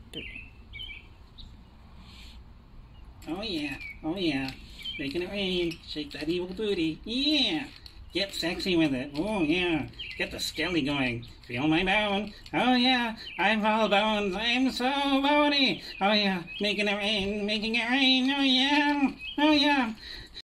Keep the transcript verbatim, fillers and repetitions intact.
Oh yeah, oh yeah. Making it rain. Shake that evil booty. Yeah. Get sexy with it. Oh yeah. Get the skelly going. Feel my bone. Oh yeah. I'm all bones. I'm so bony. Oh yeah. Making it rain. Making it rain. Oh yeah. Oh yeah.